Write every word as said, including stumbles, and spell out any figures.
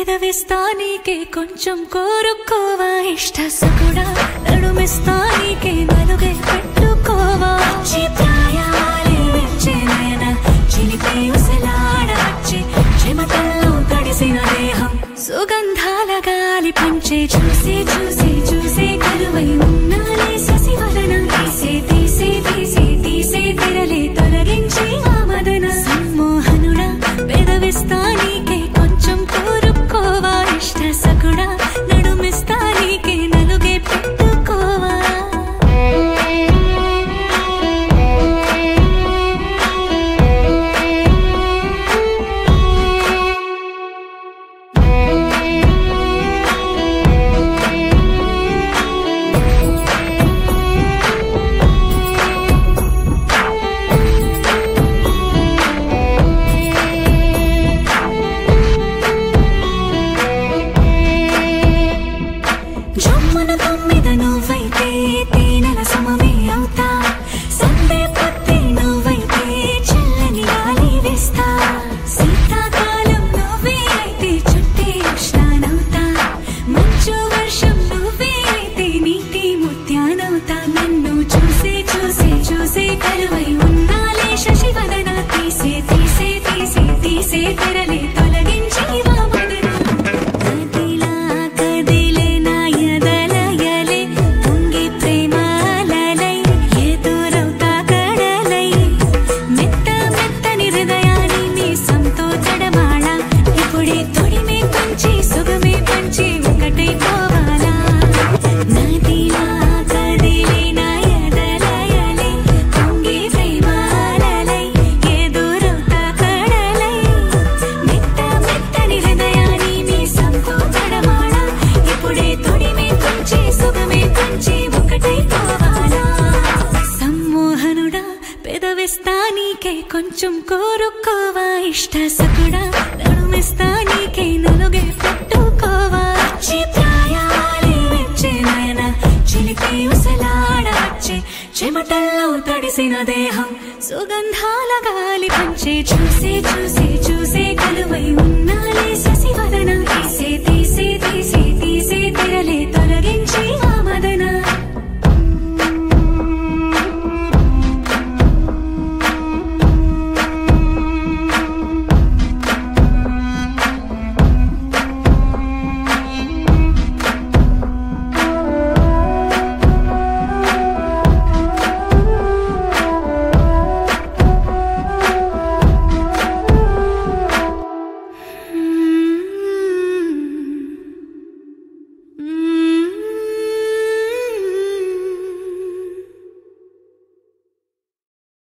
పెదవిస్తానికే కొంచెం కోరుకోవా ఇష్ట సకుడా నడుమిస్తానికే నలుగే పెట్టుకోవా చిత్రాయాలే వచ్చే నయన చిలిపి ఉసలాడవచ్చే చెమటల్లో తడిసిన దేహం సుగంధాల గాలి పంచే చూసి చూసి చూసే కలువై ఉన్నాలే శశివదన తీసే తీసే తీసే తీసే తెరలే తొలగించి ఆ మదన సమ్మోహనుడా పెదవిస్తానికే కొంచెం కోరుకోవా ఇష్ట సకుడా నడుమిస్తానికే నలుగే పెట్టుకోవా జమ్మున తొమ్మిద నువ్వైతే తేనెల సమమే అవుతా సందే పత్తి నువ్వైతే చల్లని గాలి వేస్తా శీతాకాలం నువ్వే అయితే చుట్టే ఉష్ణానవుతా మంచు వర్షం నువ్వే అయితే నీటి ముత్యానవుతా నన్ను చూసే చూసే చూసే కలువై ఉన్నాలే శశివదన తీసే తీసే తీసే తీసే తెరలే తొలగించి వామదన కదిలా కదిలే నా ఎదలయలే పొంగి ప్రేమాలలై ఎదురవుతా కడలై మెత్త మెత్తని హృదయాన్ని మీసంతో తడమాళ ఇప్పుడే తొడిమే పంచి సుగమే పంచి ఒకటై పోవాలా నదిలా కదిలే నా ఎదలయలే పొంగి ప్రేమాలలై ఎదురవుతా కడలై మెత్త మెత్తని హృదయాన్ని మీసంతో తడమాళ ఇప్పుడే తొడిమే పంచి సుగమే పంచి ఒకటై పోవాలా సమ్మోహనుడా పెదవిస్తానికే కొంచెం కోరుకోవా ఇష్ట సకుడా నడుమిస్తానికే నలుగే పెట్టుకోవా చిత్రాయాలే వచ్చే నయన చిలిపి ఉసలాడవచ్చే చెమటల్లో తడిసిన దేహం సుగంధాల గాలి పంచే చూసే చూసే చూసే కలువై ఉన్నాలే శశివదన తీసే తీసే